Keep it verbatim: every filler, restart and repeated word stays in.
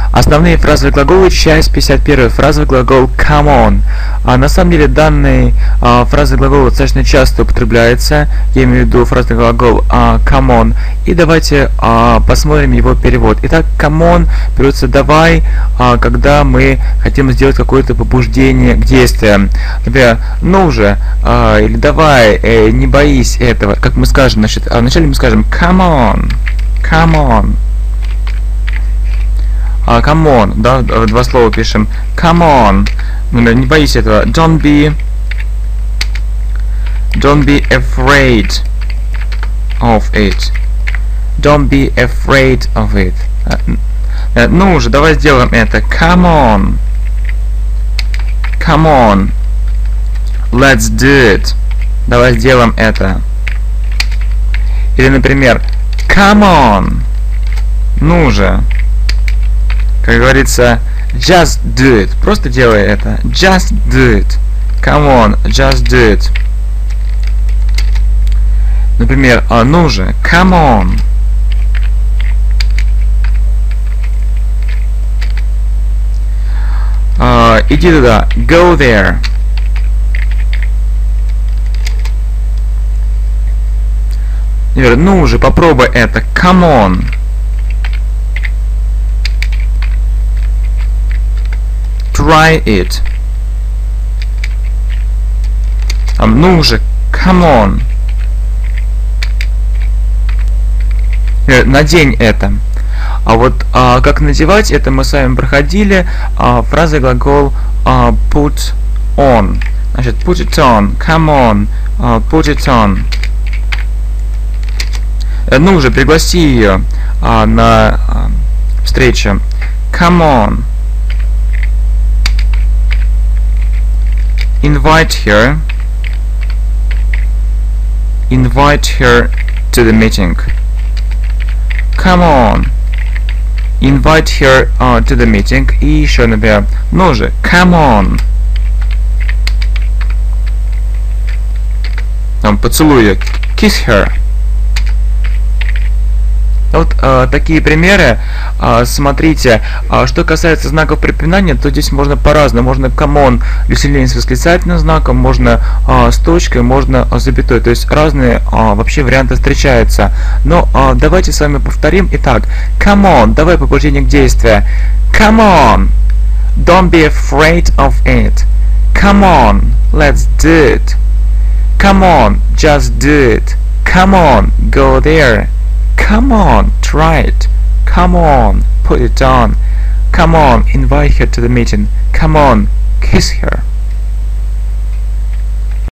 Основные фразовые глаголы, часть пятьдесят один, фразовый глагол come on. А на самом деле данный а, фразовый глагол достаточно часто употребляется, я имею в виду фразовый глагол а, come on. И давайте а, посмотрим его перевод. Итак, come on переводится давай, а, когда мы хотим сделать какое-то побуждение к действиям. Например, ну же, а, или давай, э, не боись этого. Как мы скажем, значит, а вначале мы скажем come on, come on. Uh, come on, да, два слова пишем. Come on. Не боись этого. Don't be, don't be afraid of it. Don't be afraid of it. Uh, ну же, давай сделаем это. Come on. Come on. Let's do it. Давай сделаем это. Или, например, come on. Ну же. Как говорится, just do it. Просто делай это. Just do it. Come on, just do it. Например, а ну же, come on. Uh, иди туда. Go there. Например, ну же, попробуй это. Come on. Try it. А, ну же, come on. Э, надень это. А вот а, как надевать, это мы с вами проходили. А, фраза глагол а, put on. Значит, put it on. Come on. А, put it on. Э, ну же, пригласи ее а, на а, встречу. Come on. Invite her. Invite her to the meeting. Come on. Invite her uh, to the meeting. И еще, например, ну же, come on. Там, поцелуй ее. Kiss her. Вот э, такие примеры. Э, смотрите, э, что касается знаков препинания, то здесь можно по-разному. Можно come on для усиления с восклицательным знаком, можно э, с точкой, можно э, запятой. То есть разные э, вообще варианты встречаются. Но э, давайте с вами повторим. Итак, come on, давай побуждение к действию. Come on, don't be afraid of it. Come on, let's do it. Come on, just do it. Come on, go there. Come on, try it. Come on, put it on. Come on, invite her to the meeting. Come on, kiss her.